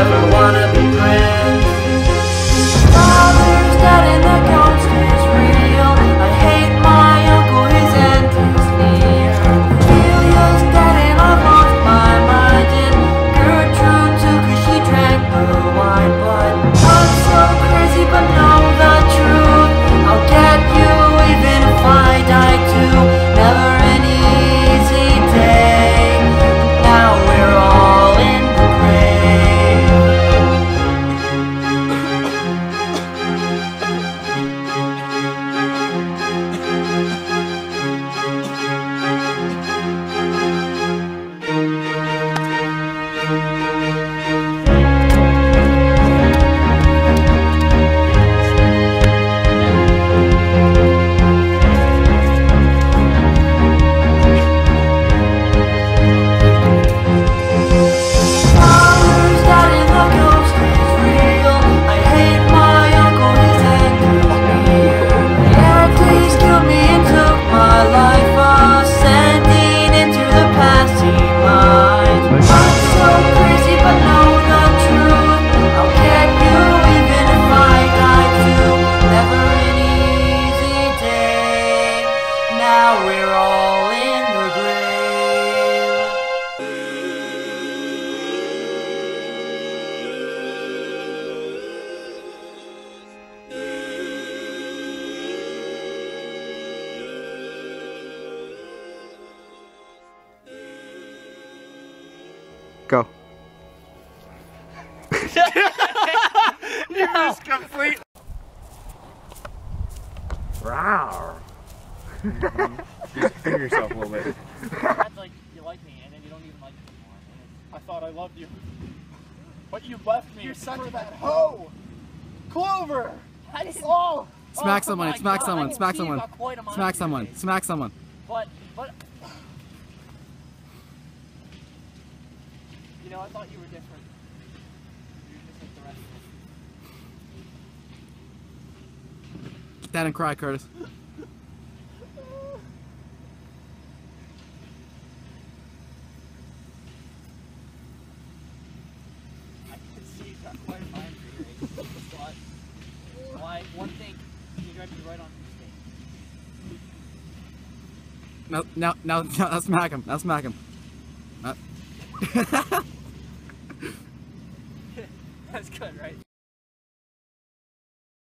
ever wanna be prince. Father's dead and the ghost is real. I hate my uncle, his end is near. Celia's dead and I've lost my mind. And Gertrude too, 'cause she drank the wine. But I'm so crazy, but know the truth. I'll get you even if I die too. Never an easy day. Now we're all in the grave. Father's dead and the ghost is real. I hate my uncle, his end is near. Heracles killed me and took my life, ascending into the passing mind. I'm so crazy, but know the truth. I'll get you even if I die too. Never an easy day. Now we're all in the grave. Go. You just complete. Rawr. Finger yourself a little bit. That's like you like me, and then you don't even like me anymore. I thought I loved you, but you left me. You're such a bad hoe. Clover. Oh. Smack Oh someone, my smack God, someone, I can smack see you someone, got quite a mind smack someone, today. smack someone. But you know, I thought you were different. You're just like the rest of us. Get that and cry, Curtis. I can see you got quite a mind for your age. But why? One thing, you drive me right on mistake. Now, smack him. Now smack him. That's good, right?